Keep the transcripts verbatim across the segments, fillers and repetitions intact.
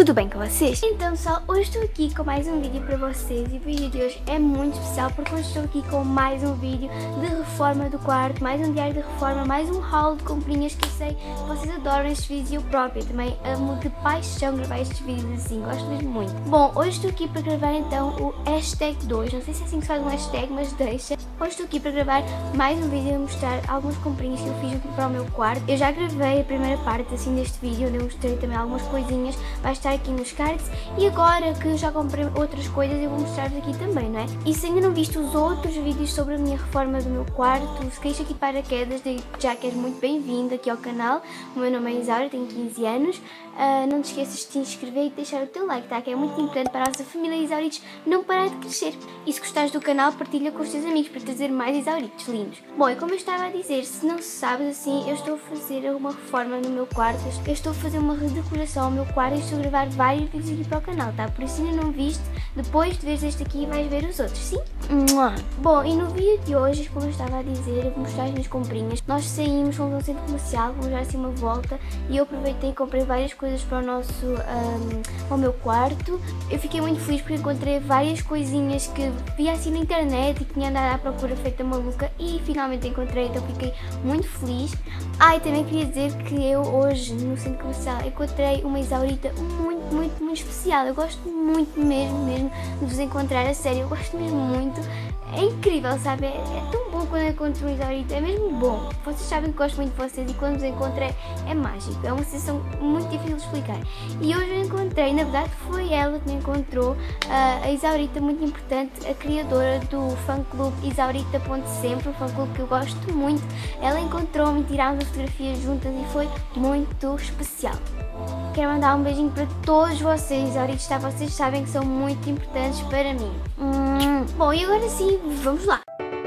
tudo bem com vocês? Então pessoal, hoje estou aqui com mais um vídeo para vocês e o vídeo de hoje é muito especial porque hoje estou aqui com mais um vídeo de reforma do quarto, mais um diário de reforma, mais um haul de comprinhas que eu sei que vocês adoram estes vídeos e eu própria também amo de paixão gravar estes vídeos assim, gosto mesmo muito. Bom, hoje estou aqui para gravar então o hashtag dois, não sei se é assim que se faz um hashtag, mas deixa. Hoje estou aqui para gravar mais um vídeo a mostrar algumas comprinhas que eu fiz aqui para o meu quarto. Eu já gravei a primeira parte assim deste vídeo, onde eu mostrei também algumas coisinhas, vai estar aqui nos cards, e agora que eu já comprei outras coisas eu vou mostrar-vos aqui também, não é? E se ainda não viste os outros vídeos sobre a minha reforma do meu quarto, se queres aqui paraquedas, já que és muito bem-vindo aqui ao canal. O meu nome é Isaura, tenho quinze anos, uh, não te esqueças de te inscrever e de deixar o teu like, tá? Que é muito importante para a nossa família Isauritos não parar de crescer. E se gostares do canal, partilha com os teus amigos para trazer mais Isauritos lindos. Bom, e como eu estava a dizer, se não sabes assim, eu estou a fazer uma reforma no meu quarto, eu estou a fazer uma redecoração ao meu quarto e estou a gravar vários vídeos aqui para o canal, tá? Por isso ainda não viste, depois de veres este aqui vais ver os outros, sim? Bom, e no vídeo de hoje, como eu estava a dizer, eu vou mostrar as minhas comprinhas. Nós saímos, fomos a um centro comercial, vamos dar assim uma volta e eu aproveitei e comprei várias coisas para o nosso, um, ao meu quarto. Eu fiquei muito feliz porque encontrei várias coisinhas que vi assim na internet e que tinha andado à procura feita maluca e finalmente encontrei, então fiquei muito feliz. Ah, e também queria dizer que eu hoje no centro comercial encontrei uma Isaurita muito, muito, muito especial. Eu gosto muito mesmo, mesmo de vos encontrar, a sério, eu gosto mesmo muito. É incrível, sabe? É, é tão bom quando eu encontro um Isaurita, é mesmo bom. Vocês sabem que gosto muito de vocês e quando vos encontro é, é mágico, é uma sensação muito difícil de explicar. E hoje eu encontrei, na verdade foi ela que me encontrou, uh, a Isaurita muito importante, a criadora do fã-clube Isaurita ponto sempre, um fã-clube que eu gosto muito. Ela encontrou-me e tirámos a fotografia juntas e foi muito especial. Quero mandar um beijinho para todos vocês, Isauritos, tá? Vocês sabem que são muito importantes para mim. Hum. Bom, e agora sim, vamos lá!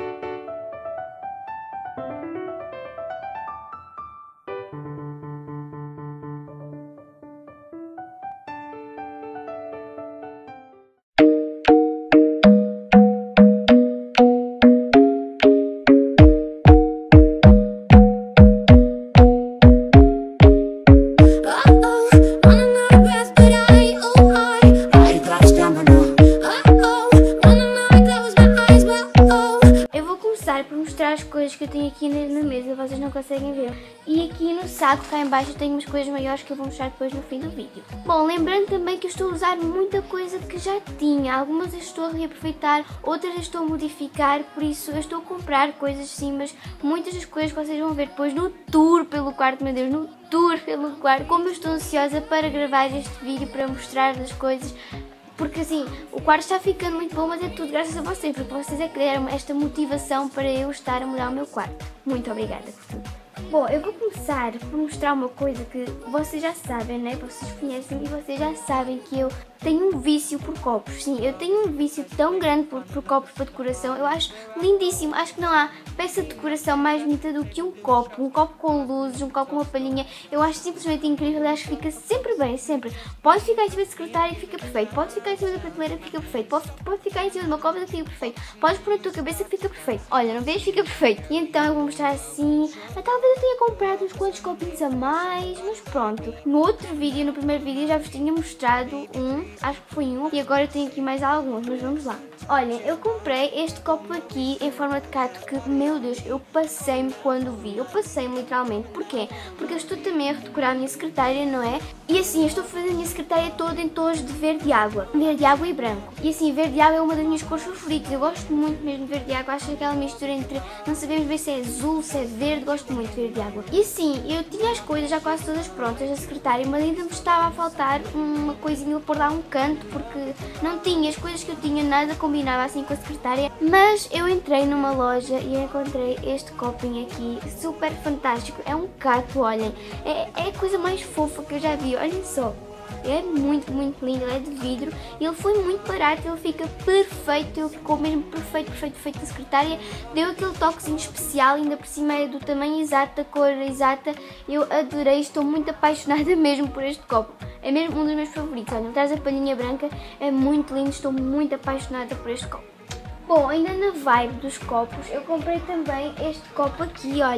Para mostrar as coisas que eu tenho aqui na mesa, vocês não conseguem ver. E aqui no saco, cá em baixo, eu tenho umas coisas maiores que eu vou mostrar depois no fim do vídeo. Bom, lembrando também que eu estou a usar muita coisa que já tinha. Algumas eu estou a reaproveitar, outras eu estou a modificar, por isso eu estou a comprar coisas sim, mas muitas das coisas que vocês vão ver depois no tour pelo quarto, meu Deus, no tour pelo quarto. Como eu estou ansiosa para gravar este vídeo, para mostrar as coisas. Porque assim, o quarto está ficando muito bom, mas é tudo graças a vocês, porque vocês é que deram esta motivação para eu estar a mudar o meu quarto. Muito obrigada por tudo. Bom, eu vou começar por mostrar uma coisa que vocês já sabem, né? Vocês conhecem e vocês já sabem que eu tenho um vício por copos. Sim, eu tenho um vício tão grande por, por copos para decoração. Eu acho lindíssimo. Acho que não há peça de decoração mais bonita do que um copo. Um copo com luzes, um copo com uma palhinha. Eu acho simplesmente incrível e acho que fica sempre bem, sempre. Pode ficar em cima da secretária e fica perfeito. Pode ficar em cima da prateleira que fica perfeito. Pode, pode ficar em cima de uma cómoda que fica perfeito. Podes pôr na tua cabeça que fica perfeito. Olha, não vês? Fica perfeito. E então eu vou mostrar assim. Talvez eu tenha comprado uns quantos copinhos a mais, mas pronto. No outro vídeo, no primeiro vídeo, eu já vos tinha mostrado um, acho que foi um, e agora eu tenho aqui mais alguns, mas vamos lá. Olhem, eu comprei este copo aqui em forma de cato que, meu Deus, eu passei-me quando vi. Eu passei-me literalmente. Porquê? Porque eu estou também a redecorar a minha secretária, não é? E assim, eu estou a fazer a minha secretária toda em tons de verde água. Verde água e branco. E assim, verde água é uma das minhas cores favoritas. Eu gosto muito mesmo de verde água. Acho que aquela mistura entre, não sabemos ver se é azul, se é verde, gosto muito de verde água. E assim, eu tinha as coisas já quase todas prontas da secretária, mas ainda me estava a faltar uma coisinha por dar um canto, porque não tinha as coisas que eu tinha, nada combinava assim com a secretária. Mas eu entrei numa loja e encontrei este copinho aqui, super fantástico. É um cato, olhem, é, é a coisa mais fofa que eu já vi, olhem só. É muito, muito lindo, ele é de vidro, ele foi muito barato, ele fica perfeito, ele ficou mesmo perfeito, perfeito, perfeito na secretária, deu aquele toquezinho especial, ainda por cima é do tamanho exato, da cor exata, eu adorei, estou muito apaixonada mesmo por este copo, é mesmo um dos meus favoritos. Olha, traz a palhinha branca, é muito lindo, estou muito apaixonada por este copo. Bom, ainda na vibe dos copos, eu comprei também este copo aqui, olhem,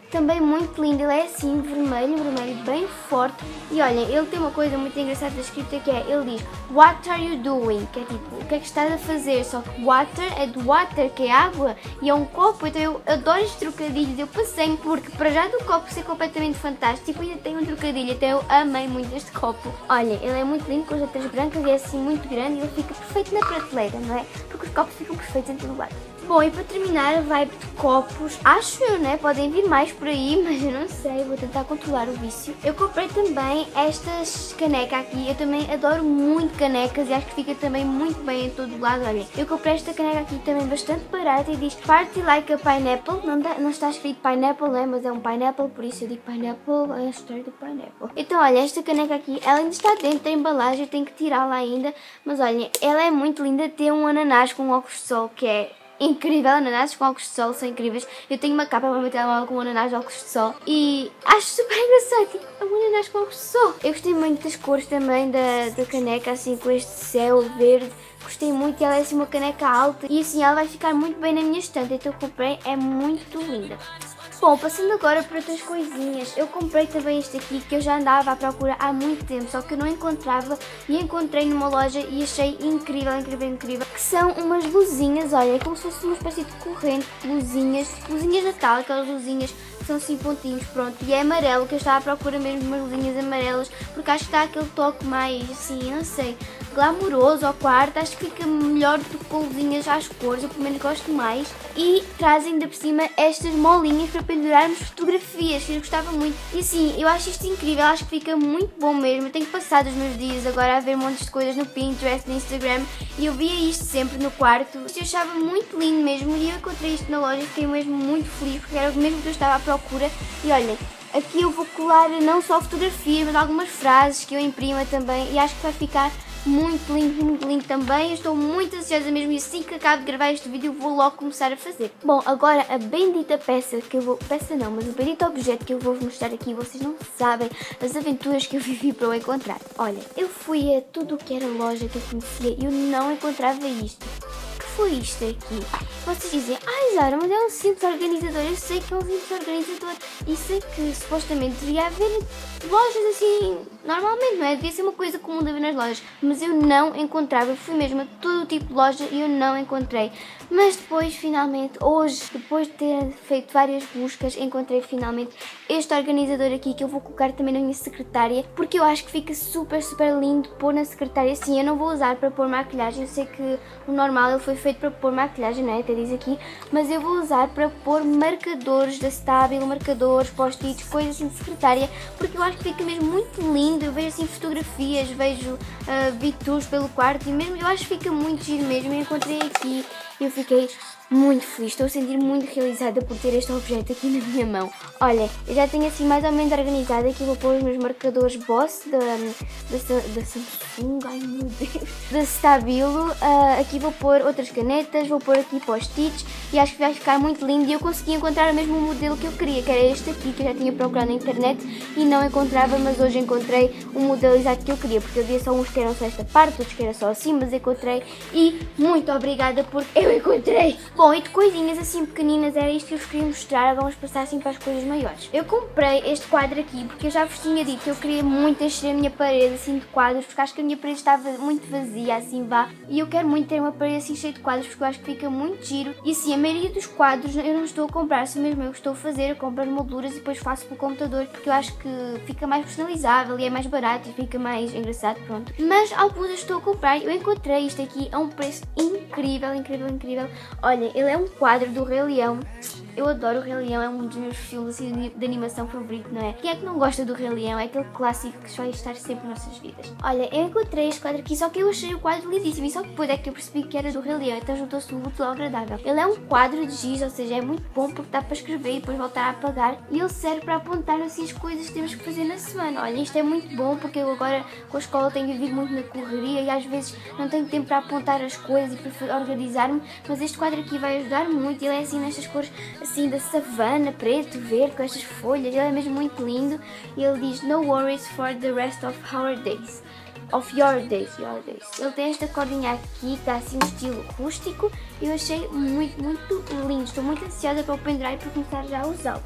também muito lindo, ele é assim vermelho, vermelho bem forte. E olhem, ele tem uma coisa muito engraçada escrita que é, ele diz What are you doing? Que é tipo, o que é que estás a fazer? Só que water é de water, que é água, e é um copo, então eu adoro estes trocadilhos. Eu passei porque para já do copo ser completamente fantástico, ainda tem um trocadilho, então eu amei muito este copo. Olhem, ele é muito lindo, com as letras brancas e é assim muito grande, e ele fica perfeito na prateleira, não é? Porque os copos ficam perfeitos em todo lado. Bom, e para terminar a vibe de copos, acho eu, né? Podem vir mais por aí, mas eu não sei, vou tentar controlar o vício. Eu comprei também estas canecas aqui, eu também adoro muito canecas e acho que fica também muito bem em todo lado. Olha, eu comprei esta caneca aqui também bastante barata e diz Party Like a Pineapple, não, dá, não está escrito Pineapple, né? Mas é um pineapple, por isso eu digo Pineapple, é a história do Pineapple. Então, olha, esta caneca aqui, ela ainda está dentro da embalagem, eu tenho que tirá-la ainda, mas olha, ela é muito linda, tem um ananás com óculos de sol, que é incrível, ananases com óculos de sol são incríveis. Eu tenho uma capa para o meu telemóvel com um ananás de óculos de sol e acho super engraçado, tipo, um ananás com óculos de sol. Eu gostei muito das cores também da, da caneca, assim, com este céu verde. Gostei muito, ela é assim uma caneca alta e assim ela vai ficar muito bem na minha estante, então eu comprei, é muito linda. Bom, passando agora por outras coisinhas, eu comprei também este aqui que eu já andava à procura há muito tempo, só que eu não encontrava e encontrei numa loja e achei incrível, incrível, incrível, que são umas luzinhas, olha, é como se fosse uma espécie de corrente, luzinhas, luzinhas de Natal, aquelas luzinhas que são assim pontinhos, pronto, e é amarelo, que eu estava à procura mesmo de umas luzinhas amarelas, porque acho que dá aquele toque mais, assim, não sei, glamouroso ao quarto, acho que fica melhor do que com luzinhas às cores, eu pelo menos gosto mais. E trazem ainda por cima estas molinhas para pendurarmos fotografias, que eu gostava muito. E assim, eu acho isto incrível, acho que fica muito bom mesmo. Eu tenho passado os meus dias agora a ver montes de coisas no Pinterest, no Instagram, e eu via isto sempre no quarto. Eu achava muito lindo mesmo e eu encontrei isto na loja e fiquei mesmo muito feliz, porque era o mesmo que eu estava à procura. E olhem, aqui eu vou colar não só fotografias, mas algumas frases que eu imprima também, e acho que vai ficar muito lindo, muito lindo também. Eu estou muito ansiosa mesmo e assim que acabo de gravar este vídeo vou logo começar a fazer. Bom, agora a bendita peça que eu vou... Peça não, mas o bendito objeto que eu vou mostrar aqui, vocês não sabem as aventuras que eu vivi para o encontrar. Olha, eu fui a tudo o que era loja que eu conhecia e eu não encontrava isto. O que foi isto aqui? Vocês dizem, ai Zara, mas é um simples organizador. Eu sei que é um simples organizador e sei que supostamente devia haver lojas assim, normalmente, não é? Devia ser uma coisa comum de haver nas lojas, mas eu não encontrava. Eu fui mesmo a todo tipo de loja e eu não encontrei. Mas depois, finalmente, hoje, depois de ter feito várias buscas, encontrei finalmente este organizador aqui, que eu vou colocar também na minha secretária, porque eu acho que fica super, super lindo pôr na secretária. Sim, eu não vou usar para pôr maquilhagem, eu sei que o normal ele foi feito para pôr maquilhagem, não é? Até diz aqui, mas eu vou usar para pôr marcadores da Stabilo, marcadores, post-its, coisas assim de secretária, porque eu acho que fica mesmo muito lindo. Eu vejo assim fotografias, vejo uh, vídeos pelo quarto e mesmo eu acho que fica muito giro mesmo. Eu encontrei aqui e eu fiquei muito feliz, estou a sentir muito realizada por ter este objeto aqui na minha mão. Olha, eu já tenho assim mais ou menos organizado aqui, vou pôr os meus marcadores Boss da, da, da Samsung, ai meu Deus, da Stabilo, uh, aqui vou pôr outras canetas, vou pôr aqui post-its e acho que vai ficar muito lindo e eu consegui encontrar o mesmo modelo que eu queria, que era este aqui, que eu já tinha procurado na internet e não encontrava, mas hoje encontrei o modelo exato que eu queria, porque eu via só uns que eram só esta parte, outros que eram só assim, mas encontrei e muito obrigada porque eu encontrei! Bom, e de coisinhas assim pequeninas, era isto que eu vos queria mostrar, vamos passar assim para as coisas maiores. Eu comprei este quadro aqui porque eu já vos tinha dito que eu queria muito encher a minha parede assim de quadros, porque acho que a minha parede estava muito vazia, assim vá, e eu quero muito ter uma parede assim cheia de quadros, porque eu acho que fica muito giro. E assim, a maioria dos quadros eu não estou a comprar, sou mesmo eu que estou a fazer, eu compro as molduras e depois faço pelo computador, porque eu acho que fica mais personalizável e é mais barato e fica mais engraçado, pronto. Mas alguns eu estou a comprar, eu encontrei isto aqui a um preço incrível, incrível, incrível. Olha, ele é um quadro do Rei Leão. Eu adoro o Rei Leão, é um dos meus filmes assim, de animação favorito, não é? Quem é que não gosta do Rei Leão? É aquele clássico que vai estar sempre nas nossas vidas. Olha, eu encontrei este quadro aqui, só que eu achei o quadro lindíssimo e só depois é que eu percebi que era do Rei Leão, então juntou-se o útil ao agradável. Ele é um quadro de giz, ou seja, é muito bom porque dá para escrever e depois voltar a apagar, e ele serve para apontar assim as coisas que temos que fazer na semana. Olha, isto é muito bom porque eu agora com a escola tenho vivido muito na correria e às vezes não tenho tempo para apontar as coisas e para organizar-me, mas este quadro aqui vai ajudar muito. Ele é assim nestas cores assim da savana, preto, verde, com estas folhas, ele é mesmo muito lindo. E ele diz no worries for the rest of our days, of your days, your days. Ele tem esta cordinha aqui que está assim um estilo rústico e eu achei muito, muito lindo. Estou muito ansiosa para o pendurar e para começar já a usá-lo.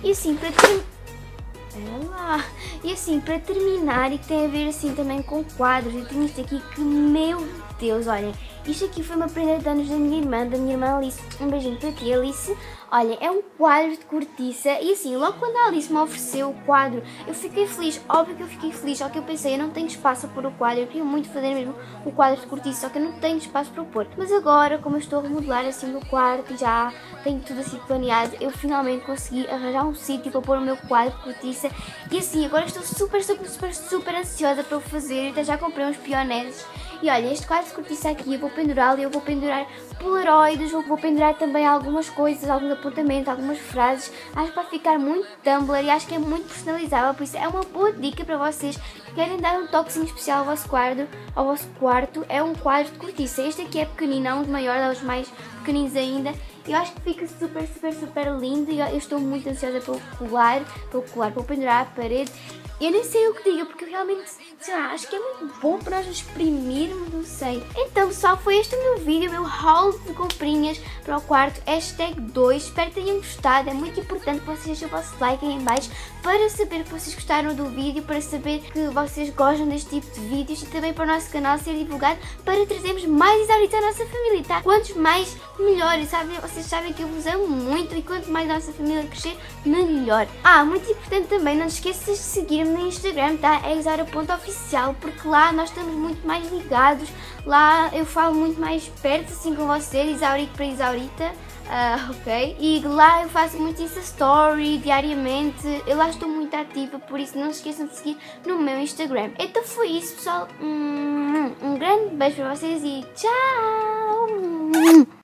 E assim, para terminar... Lá. E assim, para terminar, e que tem a ver assim também com quadros, eu tenho isto aqui que, meu Deus, olhem, isto aqui foi uma prenda de anos da minha irmã, da minha irmã Alice, um beijinho para ti, Alice. Olha, é um quadro de cortiça e assim, logo quando a Alice me ofereceu o quadro, eu fiquei feliz, óbvio que eu fiquei feliz, só que eu pensei, eu não tenho espaço para pôr o quadro, eu queria muito fazer mesmo o quadro de cortiça, só que eu não tenho espaço para pôr. Mas agora, como eu estou a remodelar assim o meu quarto e já tenho tudo assim planeado, eu finalmente consegui arranjar um sítio para pôr o meu quadro de cortiça e assim, agora estou super, super, super, super ansiosa para o fazer, até já comprei uns pioneses. E olha, este quadro de cortiça aqui eu vou pendurá-lo, eu vou pendurar polaroides, eu vou pendurar também algumas coisas, alguns apontamentos, algumas frases. Acho que vai ficar muito Tumblr e acho que é muito personalizável, por isso é uma boa dica para vocês que querem dar um toquezinho especial ao vosso quadro, ao vosso quarto. É um quadro de cortiça, este aqui é pequenino, há uns maiores, há uns mais pequeninos ainda. Eu acho que fica super, super, super lindo e eu estou muito ansiosa pelo colar, pelo colar, pelo pendurar à parede. Eu nem sei o que diga, porque eu realmente, sei lá, acho que é muito bom para nós exprimirmos, não sei. Então pessoal, foi este o meu vídeo, o meu haul de comprinhas para o quarto, hashtag dois. Espero que tenham gostado, é muito importante que vocês deixem o vosso like aí em baixo para saber que vocês gostaram do vídeo, para saber que vocês gostam deste tipo de vídeos e também para o nosso canal ser divulgado, para trazermos mais Isauritas à nossa família, tá? Quantos mais, melhor, e sabe, vocês sabem que eu vos amo muito e quanto mais a nossa família crescer, melhor. Ah, muito importante também, não te esqueças de seguir no Instagram, tá? É isaura ponto oficial, porque lá nós estamos muito mais ligados, lá eu falo muito mais perto assim com vocês, Isaurito para Isaurita, uh, ok? E lá eu faço muito Insta Story diariamente, eu lá estou muito ativa, por isso não se esqueçam de seguir no meu Instagram. Então foi isso pessoal, um, um grande beijo para vocês e tchau!